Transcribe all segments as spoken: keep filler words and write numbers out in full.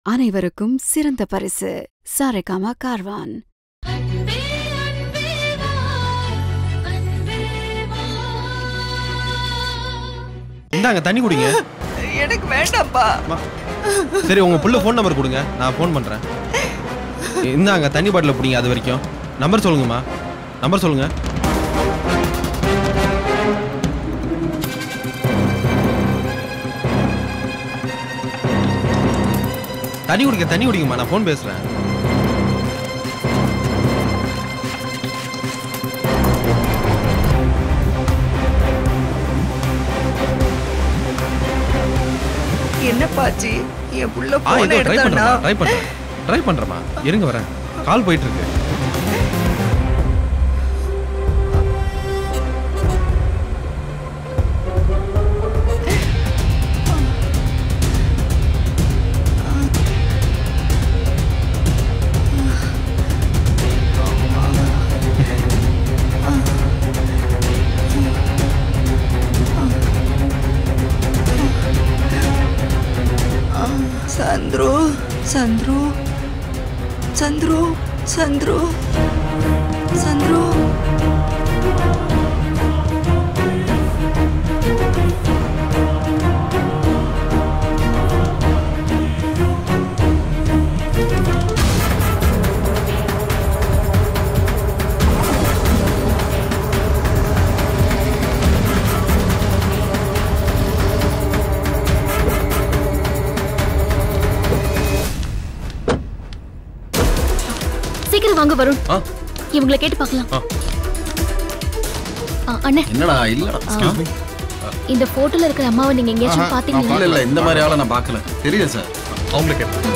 அனைவருக்கும் சிறந்த பரிசு சாரேகாமா கார்வான். இந்தாங்க தண்ணி குடிங்க. எனக்கு வேண்டாம்ப்பா. சரி உங்க புள்ள ஃபோன் நம்பர் கொடுங்க, நான் ஃபோன் பண்றேன். இந்தாங்க தண்ணி பாட்டில பிடிங்க. அது வரைக்கும் நம்பர் சொல்லுங்கம்மா. நம்பர் சொல்லுங்க. தண்ணி குடிக்க தண்ணி குடிங்கம்மா, நான் ஃபோன் பேசுறேன். என்னப்பாச்சி என் புள்ள போன் ட்ரை எடுத்தானா? பண்றேன் ட்ரை பண்றேன் ட்ரை பண்றேம்மா. இருங்க வரேன். கால் போயிட்டு இருக்கு. சந்துரு சந்துரு சந்துரு சந்துரு சந்துரு வாங்க வரும். இவங்களை கேட்டு பார்க்கலாம். அண்ணே என்னடா இல்லடா எக்ஸ்கியூஸ் மீ. இந்த போட்டோல இருக்கிற அம்மாவை நீங்க எங்கேயாச்சும் பாத்தீங்களா? இல்ல இல்ல இந்த மாதிரி ஆளை நான் பார்க்கல. தெரியல சார். அவங்கள கேட்டு.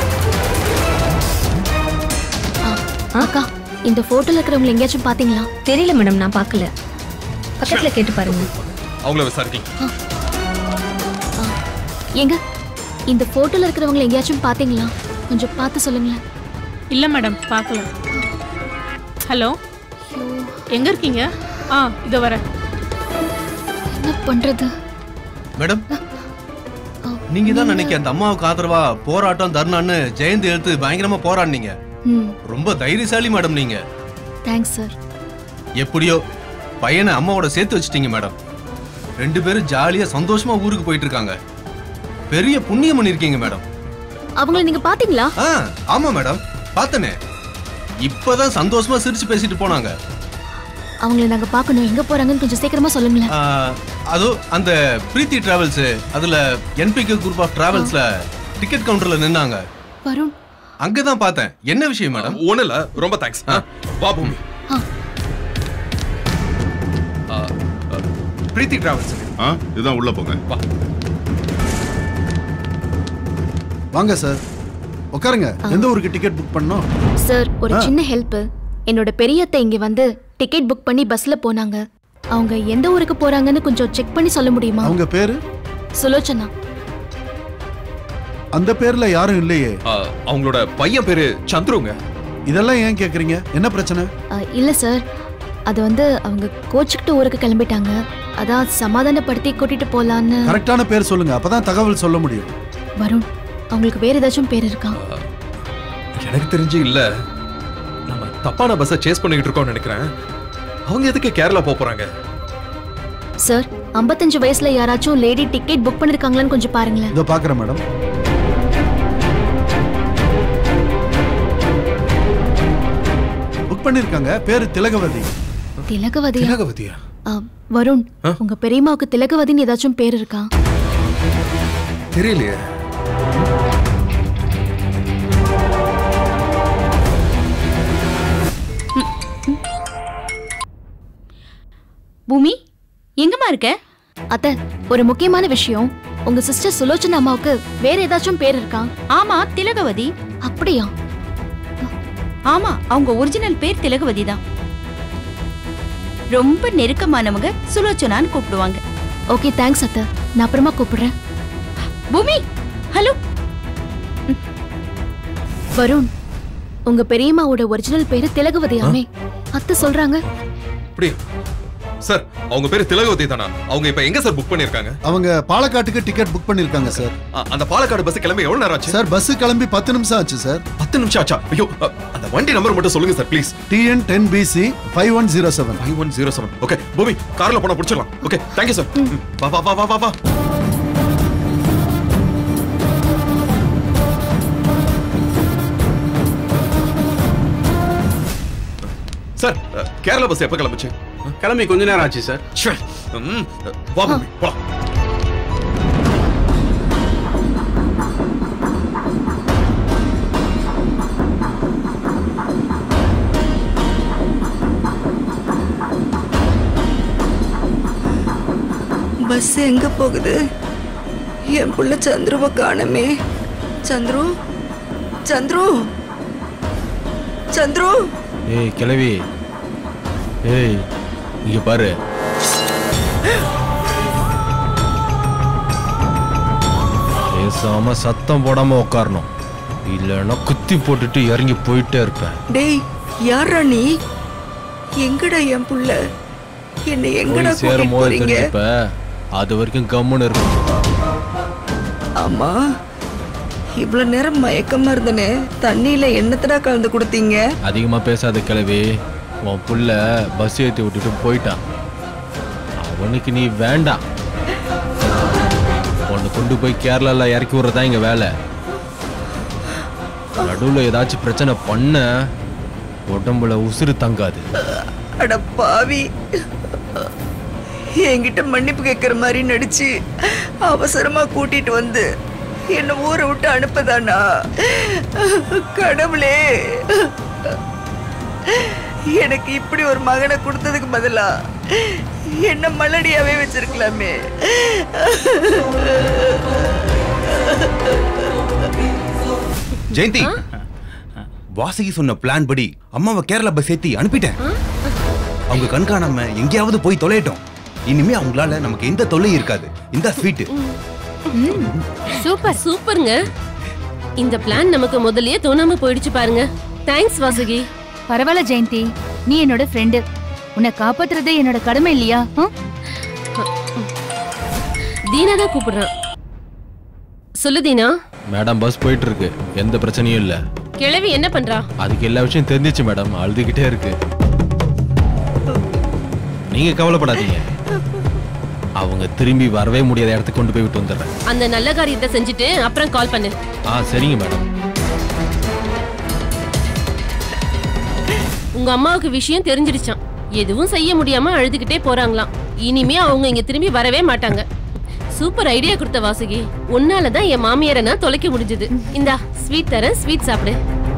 அக்கா இந்த போட்டோல இருக்கிறவங்க எங்கேயாச்சும் பாத்தீங்களா? தெரியல மேடம், நான் பார்க்கல. பக்கத்துல கேட்டு பாருங்க. அவங்கள விசாரிங்க. எங்க இந்த போட்டோல இருக்கிறவங்க எங்கேயாச்சும் பாத்தீங்களா? கொஞ்சம் பார்த்து சொல்லுங்களேன். இல்ல மேடம் பார்க்கல. ஹலோ எங்க இருக்கீங்க? ஆ இதோ வரேன். என்ன பண்றது மேடம்? நீங்க தான் நினைக்க அந்த அம்மாவுக்கு ஆதரவா போராட்டம் தர்ணான்னு ஜெயந்தி எழுத்து பயங்கரமா போராடினீங்க. ரொம்ப தைரியசாலி மேடம் நீங்க. Thanks sir. எப்படியோ பையனை அம்மாவோட சேர்த்து வச்சிட்டீங்க மேடம். ரெண்டு பேரும் ஜாலியா சந்தோஷமா ஊருக்கு போயிட்டு இருக்காங்க. பெரிய புண்ணியம் பண்ணிருக்கீங்க மேடம். அவங்கள நீங்க பாத்தீங்களா? ஆமா மேடம் பார்த்தனே. இப்பதான் சந்தோஷமா சிரிச்சு பேசிட்டு போனாங்க. அவங்கள நாங்க பார்க்கணும். எங்க போறாங்கன்னு கொஞ்சம் சீக்கிரமா சொல்லுங்களேன். அதோ அந்த பிரீத்தி டிராவல்ஸ், அதுல என்பிகே குரூப் ஆஃப் டிராவல்ஸ்ல டிக்கெட் கவுண்டர்ல நின்னாங்க. வருண் அங்கதான் பார்த்தேன். என்ன விஷயம் மேடம்? ஒண்ணு இல்ல. ரொம்ப தேங்க்ஸ். வா பூமி. பிரீத்தி டிராவல்ஸ். இதுதான் உள்ள போங்க. வா. வாங்க சார் உட்காருங்க. எந்த ஊருக்கு டிக்கெட் புக் பண்ணோம்? சார் ஒரு சின்ன ஹெல்ப். என்னோட பெரியத்தை இங்க வந்து டிக்கெட் புக் பண்ணி பஸ்ல போனாங்க. அவங்க எந்த ஊருக்கு போறாங்கன்னு கொஞ்சம் செக் பண்ணி சொல்ல முடியுமா? அவங்க பேரு சுலோச்சனா. அந்த பேர்ல யாரும் இல்லையே. அவங்களோட பையன் பேரு சந்துருங்க. இதெல்லாம் ஏன் கேக்குறீங்க? என்ன பிரச்சனை? இல்ல சார், அது வந்து அவங்க கோச்சுக்கிட்டு ஊருக்கு கிளம்பிட்டாங்க. அதான் சமாதானப்படுத்தி கூட்டிட்டு போலான்னு. கரெக்டான பேர் சொல்லுங்க, அப்பதான் தகவல் சொல்ல முடியும். வருண் அவங்களுக்கு வேற ஏதாச்சும் பேர் இருக்கா? எனக்கு தெரிஞ்சு இல்ல. நம்ம தப்பான பஸ்ஸை சேஸ் பண்ணிட்டு இருக்கோம்னு நினைக்கிறேன். அவங்க எதுக்கு கேரளா போறாங்க? சார் ஐம்பத்தஞ்சு வயசுல யாராச்சும் லேடி டிக்கெட் புக் பண்ணிருக்காங்களான்னு கொஞ்சம் பாருங்களேன். இதோ பாக்குறேன் மேடம். புக் பண்ணிருக்காங்க. பேரு திலகவதி. திலகவதி? திலகவதியா? வருண் உங்க பெரியம்மாவுக்கு திலகவதின்னு ஏதாச்சும் பேர் இருக்கா? தெரியலையே. பூமி எங்கம்மா இருக்க? அத்தை ஒரு முக்கியமான விஷயம். உங்க சிஸ்டர் சுலோச்சனா அம்மாவுக்கு வேற ஏதாச்சும் பேர் இருக்கா? ஆமா திலகவதி. அப்படியா? ஆமா அவங்க ஒரிஜினல் பேர் திலகவதி தான். ரொம்ப நெருக்கமானவங்க சுலோச்சனான்னு கூப்பிடுவாங்க. ஓகே தேங்க்ஸ் அத்தை, நான் அப்புறமா கூப்பிடுறேன். பூமி ஹலோ. வருண் உங்க பெரியம்மாவோட ஒரிஜினல் பேரு திலகவதியாமே. அத்தை சொல்றாங்க. அப்படியே சார் அவங்க பேரு திலகவதி தானா? அவங்க இப்ப எங்க சார் புக் பண்ணிருக்காங்க? அவங்க பாலக்காட்டுக்கு டிக்கெட் புக் பண்ணிருக்காங்க சார். அந்த பாலக்காடு பஸ் கிளம்பி எவ்வளவு நேரம் ஆச்சு சார்? பஸ் கிளம்பி பத்து நிமிஷம் ஆச்சு சார். பத்து நிமிஷம் ஆச்சா? ஐயோ, அந்த வண்டி நம்பர் மட்டும் சொல்லுங்க sir please. T N ten B C five one zero seven. Five one zero seven. Okay Bhoomi, கார்ல போனா புடிச்சிடலாம். Okay thank you sir. வா வா வா வா வா. சார் கேரளா பஸ் எப்ப கிளம்புச்சு? கிளம்பி கொஞ்ச நேரம் ஆச்சு சார். வா பூமி வா. பஸ் எங்க போகுது? என் புள்ள சந்துருவை காணமே. சந்துரு, சந்துரு, சந்துரு. ஏய் கிளவி, ஏய் இங்க பாரு. பேசாம சத்தம் போடாம உட்காரணும், இல்லைன்னா குத்தி போட்டுட்டு இறங்கி போயிட்டே இருப்பேன். டேய் யாரா நீ? எங்கடா என் புள்ள? என்ன எங்கடா கூட்டிட்டு போறீங்க? அது வரைக்கும் கம்முன்னு இருக்கும். ஆமா, இவ்வளவு நேரம் மயக்கமா இருந்தனே, தண்ணியில என்னத்தடா கலந்து கொடுத்தீங்க? அதிகமா பேசாத கிளவி. உன் புள்ள பஸ் ஏற்றி விட்டுட்டு போயிட்டான். அவனுக்கு நீ வேண்டாம். உன்னை கொண்டு போய் கேரளால இறக்கி விடுறதா இங்க வேலை. நடுவுல ஏதாச்சும் பிரச்சனை பண்ண உடம்புல உசுறு தங்காது. அட பாவி, என்கிட்ட மன்னிப்பு கேட்கிற மாதிரி நடிச்சு அவசரமா கூட்டிட்டு வந்து என்ன ஊரை விட்டு அனுப்பதானா? கடவுளே, எனக்கு இப்படி ஒரு மகனை கொடுத்ததுக்கு பதிலா என்ன மலடியாவே வச்சிருக்கலாமே. ஜெயந்தி, வாசகி சொன்ன பிளான் படி அம்மாவை கேரளா பஸ் ஏத்தி அனுப்பிட்டேன். அவங்க கண்காணாம எங்கேயாவது போய் தொலையட்டும். இனிமே அவங்களால நமக்கு எந்த தொல்லையும் இருக்காது. இந்த ஸ்வீட் சூப்பர் சூப்பர்ங்க. இந்த பிளான் நமக்கு முதல்லயே தோணாம போயிடுச்சு பாருங்க. தேங்க்ஸ் வாசுகி. பரவாயில்ல ஜெயந்தி, நீ என்னோட ஃப்ரெண்டு. உன்னை காப்பாத்துறதே என்னோட கடமை இல்லையா? தீனா தான் கூப்பிடுறான். சொல்லு தீனா. மேடம் பஸ் போயிட்டு இருக்கு, எந்த பிரச்சனையும் இல்ல. கிழவி என்ன பண்றா? அதுக்கு எல்லா விஷயம் தெரிஞ்சிச்சு மேடம், அழுதுகிட்டே இருக்கு. நீங்க கவலைப்படாதீங்க, அவங்க திரும்பி வரவே முடியாத இடத்துக்கு கொண்டு போய் விட்டு வந்துடுறேன். அந்த நல்ல காரியத்தை செஞ்சுட்டு அப்புறம் கால் பண்ணு. ஆ சரிங்க மேடம். உங்க அம்மாவுக்கு விஷயம் தெரிஞ்சிடுச்சான். எதுவும் செய்ய முடியாம அழுதுகிட்டே போறாங்களாம். இனிமே அவங்க இங்க திரும்பி வரவே மாட்டாங்க. சூப்பர் ஐடியா கொடுத்த வாசுகி. உன்னாலதான் என் மாமியாரை நான் தொலைக்க முடிஞ்சது. இந்தா ஸ்வீட் தரேன், ஸ்வீட் சாப்பிடு.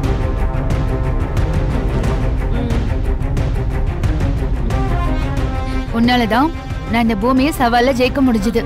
உன்னாலதான் நான் இந்த பூமியை சவால்ல ஜெயிக்க முடிஞ்சது.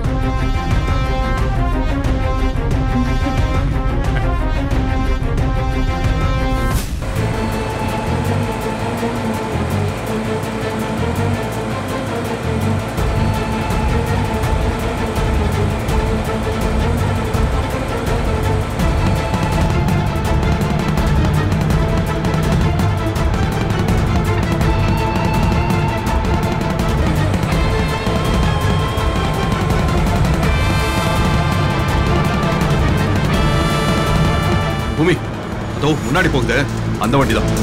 பூமி, அதோ முன்னாடி போகுது அந்த வண்டி தான்.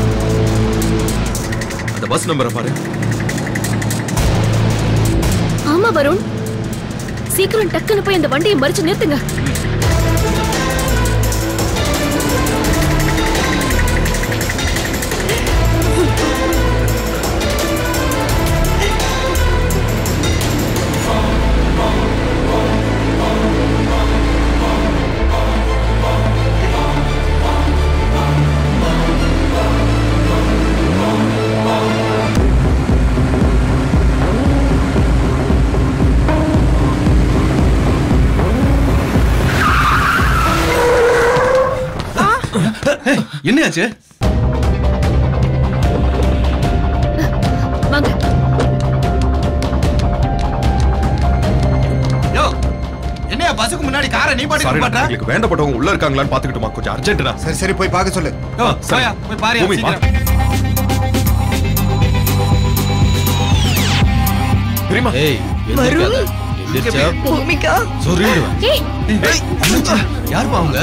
அந்த பஸ் நம்பரை பாரு. ஆமா வருண், சீக்கிரம் டக்குன்னு போய் அந்த வண்டியை மறிச்சு நிறுத்துங்க. என்னாச்சு? வாங்க. யோ, என்னையா பஸ்ஸுக்கு முன்னாடி காரை நீ பாட்டு நிப்பாட்ட? உங்களுக்கு வேண்டப்பட்டவங்க உள்ள இருக்காங்களான்னு பாத்துக்கிட்டுமா, கொஞ்சம் அர்ஜென்ட்டா. சரி சரி போய் பார்க்க சொல்லு. யோ, போயா, போய் பாரு சீக்கிரம். பெரியமா ஏய் வருண் எந்திரிச்சா பூமிகா சொல்லிடுவேன். ஏய் யாருப்பா அவங்க?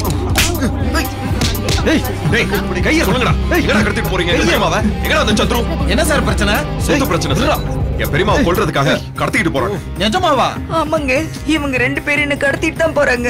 ஏய் டேய் கைய சொல்லுங்கடா. எங்கடா கடத்திட்டு போறீங்க இந்த பெரியமாவை? எங்கடா அந்த சந்துரு? என்ன சார் பிரச்சனை? சொந்த பிரச்சனை சார். என் பெரியமாவை கொல்றதுக்காக கடத்திட்டு போறாங்க. நிஜமாவா? ஆமாங்க, இவங்க ரெண்டு பேரும் என்ன கடத்திட்டு தான் போறாங்க.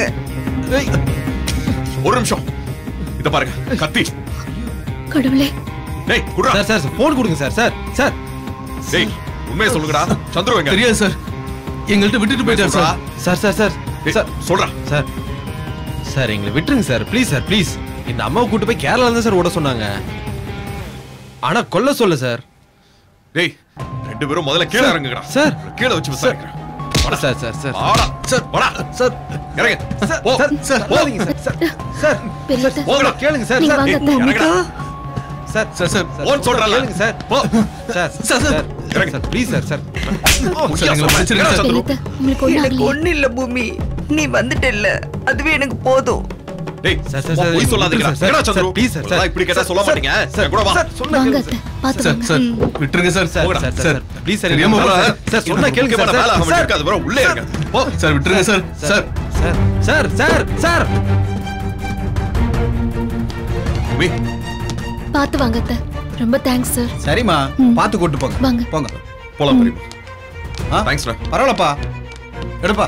ஒரு நிமிஷம் இத பாருங்க, கத்தி. கடவுளே. டேய் குடுறா. சார் சார் போன் கொடுங்க சார். சார் சார் டேய் உண்மையை சொல்லுங்கடா. சந்துரு எங்க? தெரியாது சார், எங்கள்கிட்ட விட்டுட்டு போயிட்டார் sir. Sir sir sir sir சொல்றா. சார் சார் எங்களை விட்டுருங்க சார், ப்ளீஸ் சார் ப்ளீஸ். இந்த அம்மாவை கூட்டு போய் கேரளா தான் சார் ஓட சொன்னாங்க, ஆனா கொல்ல சொல்ல சார். டேய் ரெண்டு பேரும் முதல்ல கீழ இறங்குங்கடா. சார் கீழ வச்சு விசாரிக்கிறேன். வாடா சார் சார் சார் வாடா சார் வாடா சார் இறங்கு. சார் போ. சார் சார் போகாதீங்க சார். சார் சார் பெரியத்த போங்கடா. கேளுங்க சார். நீங்க சார் வாங்க அத்தை. இறங்குடா. சார் சார் சார் போன் சொல்றல. கேளுங்க சார். போ. Sir sir, sir sir. இறங்க sir please sir. Sir sir எங்களை மன்னிச்சிடுங்க சார். பெரியத்த உங்களுக்கு ஒண்ணு எனக்கு ஆகலையே? ஒண்ணு இல்ல பூமி, நீ வந்துட்டல்ல அதுவே எனக்கு போதும். டேய் சார், சார், சார், போய் சொல்லாதீங்கடா. சார், எங்கடா Chandru? Sir, please sir, sir இப்படி கேட்டா சொல்ல மாட்டீங்க. சார் கூட வா. சார் சொன்னா வாங்க கேளுங்க அத்தை, பாத்து சார். வாங்க. சார் விட்டுருங்க சார். சார் போங்கடா. Sir sir. Sir please sir. தெரியாம போடா. சார் சொன்னா கேளுங்க சார். வேலை அவன் சார் இருக்காது, வர உள்ளே இருங்க. போ. சார் விட்டுருங்க sir. Sir sir sir sir sir உமி பாத்து வாங்க அத்தை. ரொம்ப தேங்க்ஸ் சார். சரிம்மா, ம். பார்த்து கூட்டு போங்க. வாங்க. போங்க. போலாம் பெரியமா. ஆ? தேங்க்ஸ்டா. பரவாயில்லப்பா, எடுப்பா.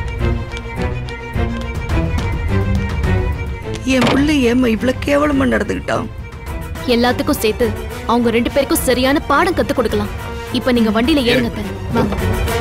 என் பிள்ளை ஏமா இவ்வளவு கேவலமா நடந்துக்கிட்டான்? எல்லாத்துக்கும் சேர்த்து அவங்க ரெண்டு பேருக்கும் சரியான பாடம் கத்து கொடுக்கலாம். இப்ப நீங்க வண்டியில ஏறுங்க அத்தை. வாங்க.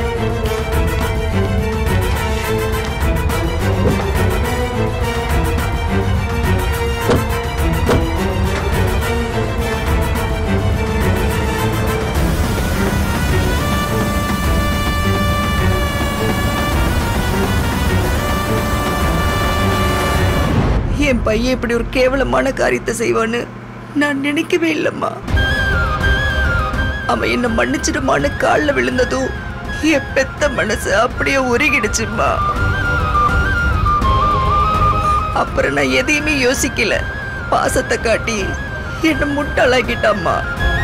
என் பையன் இப்படி ஒரு கேவலமான காரியத்தை செய்வான்னு நான் நினைக்கவே இல்லம்மா. அவன் என்ன மன்னிச்சிடுமான்னு காலில் விழுந்ததும் என் பெத்த மனசு அப்படியே உருகிடுச்சுமா. அப்புறம் நான் எதையுமே யோசிக்கல, பாசத்தை காட்டி என்ன முட்டாளாக்கிட்டாம்மா.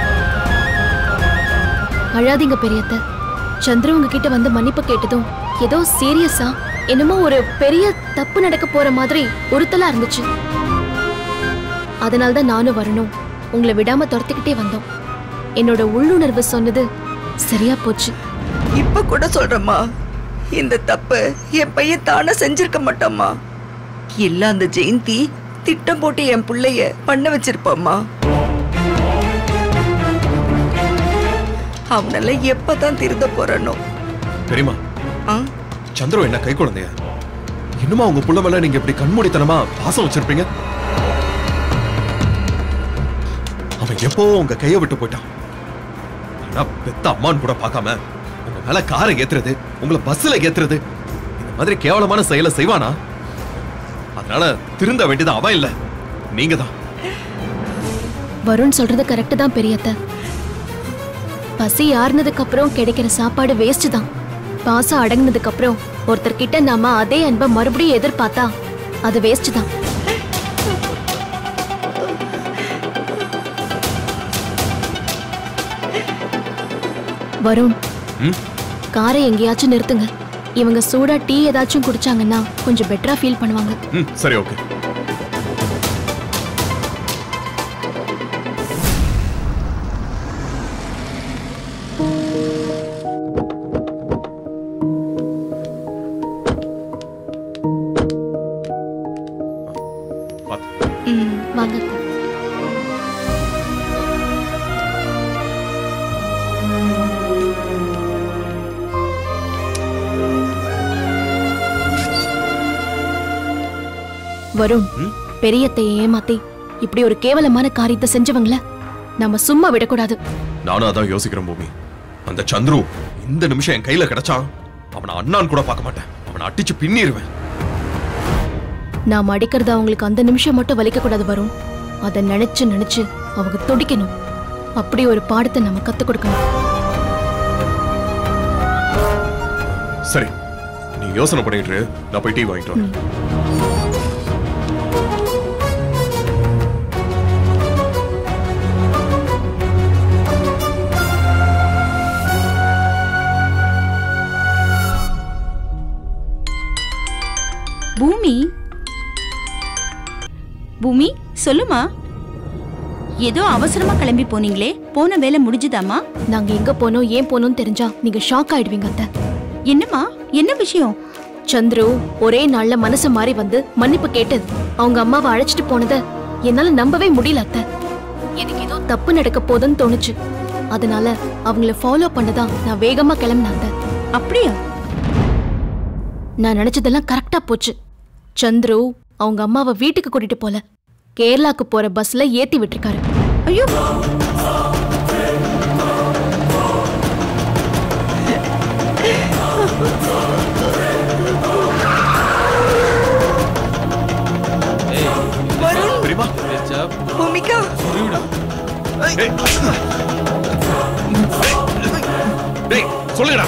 அழாதீங்க பெரியத்த. சந்திர உங்ககிட்ட வந்து மன்னிப்பு கேட்டதும் ஏதோ சீரியஸா என்னமோ ஒரு பெரிய தப்பு நடக்க போற மாதிரி உறுத்தலா இருந்துச்சு. அதனால்தான் நானும் வரணும், உங்களை விடாம துரத்திக்கிட்டே வந்தோம். என்னோட உள்ளுணர்வு சொன்னது சரியா போச்சு. இப்ப கூட சொல்றேம்மா, இந்த தப்பு என் பையன் தானே செஞ்சிருக்க மாட்டாம்மா. எல்லாம் அந்த ஜெயந்தி திட்டம் போட்டு என் பிள்ளைய பண்ண வச்சிருப்பாம்மா. அவனால எப்பதான் திருந்த போறானோ. பெரியமா, ஆ? சந்திரு என்ன கை குழந்தைய? இன்னுமா உங்க புள்ள மேல நீங்க இப்படி கண்மூடித்தனமா பாசம் வச்சிருப்பீங்க? அவன் எப்போ உங்க கையை விட்டு போயிட்டான். ஆனா பெத்த அம்மான்னு கூட பார்க்காம உங்க மேல காரை ஏத்துறது, உங்களை பஸ்ல ஏத்துறது, இந்த மாதிரி கேவலமான செயலை செய்வானா? அதனால திருந்த வேண்டியது அவன் இல்ல, நீங்க தான். வருண் சொல்றது கரெக்ட் தான் பெரியத்த. பசி ஆறுனதுக்கு அப்புறம் கிடைக்கிற சாப்பாடு வேஸ்ட் தான். பாசம் அடங்கினதுக்கு அப்புறம் ஒருத்தர் கிட்ட நாம அதே அன்பை மறுபடியும் எதிர்பார்த்தா அது வேஸ்ட் தான். வருண், காரை எங்கேயாச்சும் நிறுத்துங்க. இவங்க சூடா டீ ஏதாச்சும் குடிச்சாங்கன்னா கொஞ்சம் பெட்டரா ஃபீல் பண்ணுவாங்க. ம் சரி, ஓகே. வாங்க. வருண், பெரியத்தை ஏமாத்தி இப்படி ஒரு கேவலமான காரியத்தை செஞ்சவங்கள நம்ம சும்மா விடக்கூடாது. நானும் அதான் யோசிக்கிறேன் பூமி. அந்த சந்துரு இந்த நிமிஷம் என் கையில கிடைச்சான், அவனை அண்ணான்னு கூட பார்க்க மாட்டேன், அவனை அடிச்சு பின்னிடுவேன். நாம அடிக்கிறது அவங்களுக்கு அந்த நிமிஷம் மட்டும் வலிக்க கூடாது வருண். அதை நினைச்சு நினைச்சு அவங்க துடிக்கணும். அப்படி ஒரு பாடத்தை நம்ம கத்து கொடுக்கணும். சரி, நீ யோசனை பண்ணிட்டு இரு, நான் போய் டீ வாங்கிட்டு வரேன். பூமி சொல்லுமா. ஏதோ அவசரமா கிளம்பி போனீங்களே, போன வேலை முடிஞ்சுதாமா? நாங்க எங்க போனோம் ஏன் போனோம்னு தெரிஞ்சா நீங்க ஷாக் ஆயிடுவீங்க அத்தை. என்னம்மா, என்ன விஷயம்? சந்துரு ஒரே நாள்ல மனசு மாறி வந்து மன்னிப்பு கேட்டு அவங்க அம்மாவை அழைச்சிட்டு போனத என்னால நம்பவே முடியல அத்தை. எனக்கு ஏதோ தப்பு நடக்க போதுன்னு தோணுச்சு. அதனால அவங்கள ஃபாலோ பண்ணதான் நான் வேகமா கிளம்பினாங்க. அப்படியா? நான் நினைச்சதெல்லாம் கரெக்டா போச்சு. சந்துரு அவங்க அம்மாவை வீட்டுக்கு கூட்டிட்டு போல, கேரளாக்கு போற பஸ்ல ஏத்தி விட்டுருக்காரு. ஐயோ, பூமிகா சொல்லுடா.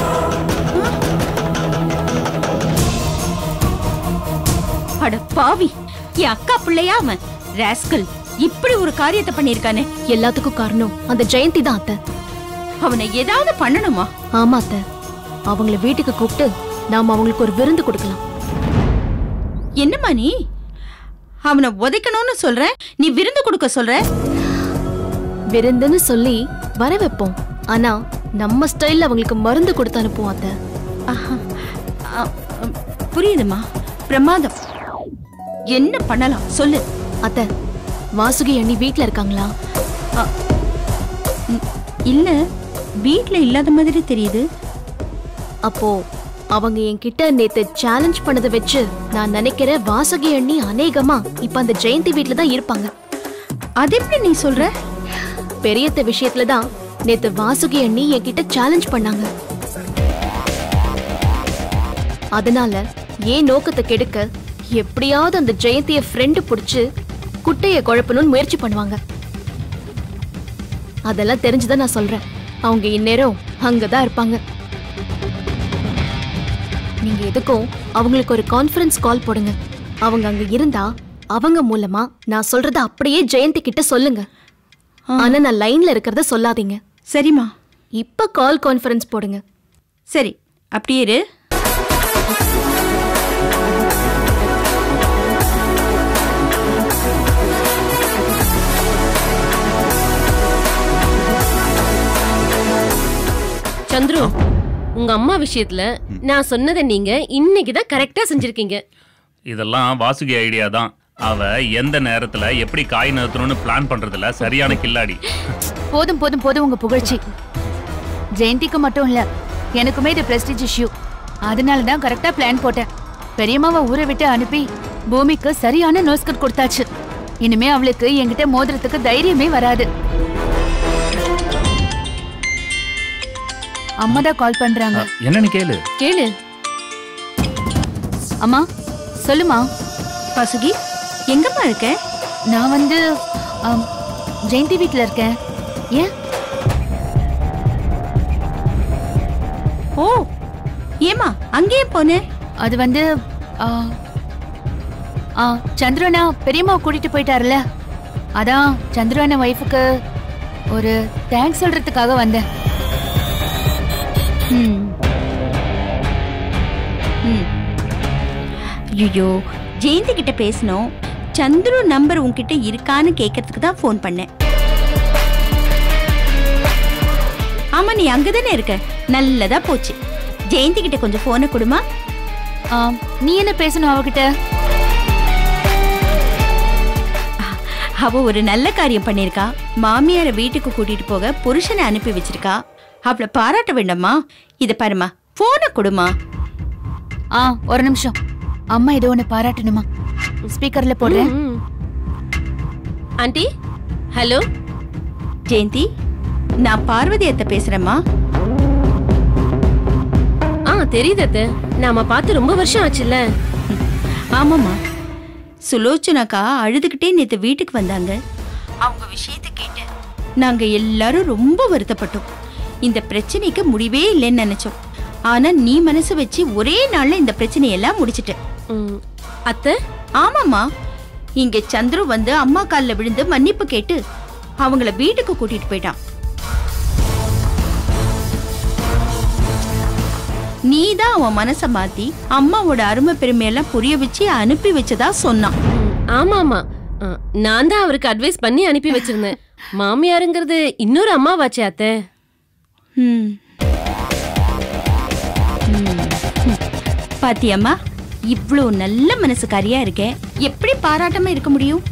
அட பாவி, என் அக்கா பிள்ளையா அவன் ராஸ்கல் இப்படி ஒரு காரியத்தை பண்ணிருக்கானே. எல்லாத்துக்கும் காரணம் அந்த ஜெயந்தி தான் அத்தை. அவனை ஏதாவது பண்ணணுமா? ஆமா அத்தை, அவங்கள வீட்டுக்கு கூப்பிட்டு நாம அவங்களுக்கு ஒரு விருந்து கொடுக்கலாம். என்னம்மா நீ அவனை உதைக்கணும்னு சொல்ற, நீ விருந்து கொடுக்க சொல்ற? விருந்துன்னு சொல்லி வர வைப்போம், ஆனா நம்ம ஸ்டைல்ல அவங்களுக்கு மருந்து கொடுத்து அனுப்புவோம் அத்தை. புரியுதுமா, பிரமாதம். என்ன பண்ணலாம் சொல்லு. அத்தை, வாசுகி அண்ணி வீட்ல இருக்காங்களா? இல்ல, வீட்ல இல்லாத மாதிரி தெரியுது. அப்போ அவங்க என்கிட்ட நேத்து சேலஞ்ச் பண்ணதை வச்சு நான் நினைக்கிற வாசுகி அண்ணி அநேகமா இப்ப அந்த ஜெயந்தி வீட்ல தான் இருப்பாங்க. அது எப்படி நீ சொல்ற? பெரியத்த விஷயத்துல தான் நேத்து வாசுகி அண்ணி என்கிட்ட சேலஞ்ச் பண்ணாங்க. அதனால ஏன் நோக்கத்தை கெடுக்க எப்படியாவது அந்த ஜெயந்திய ஃப்ரெண்டு புடிச்சு குட்டைய குழப்பணும்னு முயற்சி பண்ணுவாங்க. அதெல்லாம் தெரிஞ்சுதான் நான் சொல்றேன். அவங்க இந்நேரம் அங்கதான் இருப்பாங்க. நீங்க எதுக்கும் அவங்களுக்கு ஒரு கான்ஃபரன்ஸ் கால் போடுங்க. அவங்க அங்க இருந்தா அவங்க மூலமா நான் சொல்றத அப்படியே ஜெயந்தி கிட்ட சொல்லுங்க. ஆனா நான் லைன்ல இருக்கிறத சொல்லாதீங்க. சரிமா? இப்ப கால் கான்ஃபரன்ஸ் போடுங்க. சரி, அப்படியே இரு. சந்துரு, உங்க அம்மா விஷயத்துல நான் சொன்னதை நீங்க இன்னைக்கு தான் கரெக்டா செஞ்சிருக்கீங்க. இதெல்லாம் வாசுகி ஐடியா தான். அவ எந்த நேரத்துல எப்படி காய் நகர்த்தணும்னு பிளான் பண்றதுல சரியான கில்லாடி. போதும் போதும் போதும் உங்க புகழ்ச்சி. ஜெயந்திக்கு மட்டும் இல்ல, எனக்குமே இது பிரஸ்டீஜ் இஷ்யூ. அதனால தான் கரெக்டா பிளான் போட்டேன். பெரியம்மாவை ஊரை விட்டு அனுப்பி பூமிக்கு சரியான நோஸ்கட் கொடுத்தாச்சு. இனிமே அவளுக்கு என்கிட்ட மோதிரத்துக்கு தைரியமே வராது. அம்மா தான் கால் பண்றாங்க. என்னன்னு கேளு. கேளு. அம்மா சொல்லுமா. வாசுகி, எங்கம்மா இருக்க? நான் வந்து ஜெயந்தி வீட்ல இருக்கேன். ஏன்? ஓ, ஏமா அங்கேயே போனேன்? அது வந்து சந்திரனா பெரியம்மா கூட்டிட்டு போயிட்டாருல, அதான் சந்திரனா வைஃபுக்கு ஒரு தேங்க்ஸ் சொல்றதுக்காக வந்தேன். ஐயோ, ஜெயந்தி கிட்ட பேசணும். சந்துரு நம்பர் உன்கிட்ட இருக்கான்னு கேட்கறதுக்கு தான் போன் பண்ணேன். ஆமா, நீ அங்கதானே இருக்க. நல்லதா போச்சு. ஜெயந்தி கிட்ட கொஞ்சம் போனை கொடுமா. நீ என்ன பேசணும் அவகிட்ட? அவ ஒரு நல்ல காரியம் பண்ணிருக்கா. மாமியார வீட்டுக்கு கூட்டிட்டு போக புருஷனை அனுப்பி வச்சிருக்கா. அவளை பாராட்ட வேண்டாமா? இத பாருமா, போனை கொடுமா. ஆ, ஒரு நிமிஷம். அம்மா ஏதோ ஒண்ணு பாராட்டணுமா? ஸ்பீக்கர்ல போடுறேன். Aunty, hello. ஜெயந்தி, நான் பார்வதி அத்தை பேசுறேம்மா. ஆ, தெரியுது அத்தை. நாம பார்த்து ரொம்ப வருஷம் ஆச்சுல்ல. ஆமாம்மா, சுலோச்சனாக்கா அழுதுகிட்டே நேத்து வீட்டுக்கு வந்தாங்க. அவங்க விஷயத்தை கேட்டு நாங்க எல்லாரும் ரொம்ப வருத்தப்பட்டோம். இந்த பிரச்சனைக்கு முடிவே இல்லைன்னு நினைச்சோம். ஆனா நீ மனசு வச்சு ஒரே நாள்ல இந்த பிரச்சனையெல்லாம் முடிச்சிட்ட. அத்தை? ஆமாம்மா, இங்க சந்துரு வந்து அம்மா கால்ல விழுந்து மன்னிப்பு கேட்டு அவங்கள வீட்டுக்கு கூட்டிட்டு போயிட்டான். நீதான் அவன் மனச மாத்தி அம்மாவோட அருமை பெருமையெல்லாம் புரிய வச்சு அனுப்பி வச்சதா சொன்னான். ஆமா ஆமா, நான் தான் அவருக்கு அட்வைஸ் பண்ணி அனுப்பி வச்சிருந்தேன். மாமியாருங்கிறது இன்னொரு அம்மாவாச்சே அத்தை. ம். ம். பாத்தியம்மா, இவ்ளோ நல்ல மனசுக்காரியா இருக்க, எப்படி பாராட்டாம இருக்க முடியும்?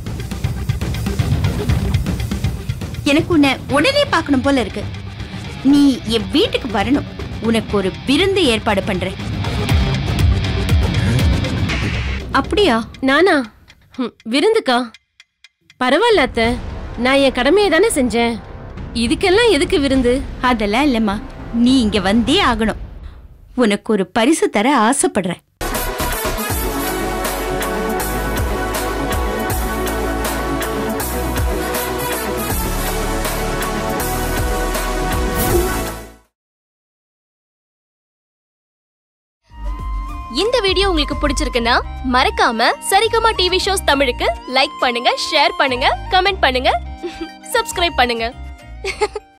எனக்கு உன்னை உடனே பார்க்கணும் போல இருக்கு. நீ என் வீட்டுக்கு வரணும். உனக்கு ஒரு விருந்து ஏற்பாடு பண்றேன். அப்படியா? நானா? விருந்துக்கா? பரவாயில்ல அத்தை, நான் என் கடமையை தானே செஞ்சேன். இதுக்கெல்லாம் எதுக்கு விருந்து? அதெல்லாம் இல்லம்மா, நீ இங்க வந்தே ஆகணும். உனக்கு ஒரு பரிசு தர ஆசைப்படுறேன். இந்த வீடியோ உங்களுக்கு பிடிச்சிருக்குன்னா மறக்காம சரிகமா டிவி ஷோஸ் தமிழுக்கு லைக் பண்ணுங்க, ஷேர் பண்ணுங்க, கமெண்ட் பண்ணுங்க, சப்ஸ்கிரைப் பண்ணுங்க.